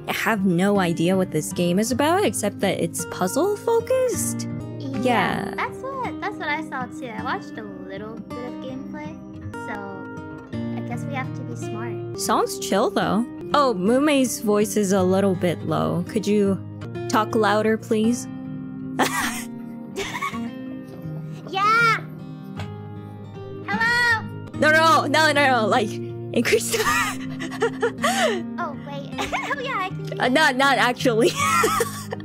have no idea what this game is about, except that it's puzzle focused. Yeah. That's what I saw too. I watched a little bit of gameplay, so I guess we have to be smart. Sounds chill though. Oh, Mumei's voice is a little bit low. Could you talk louder, please? Yeah! Hello! No, like, increase the... Oh, wait. Oh, yeah, I can... Not actually.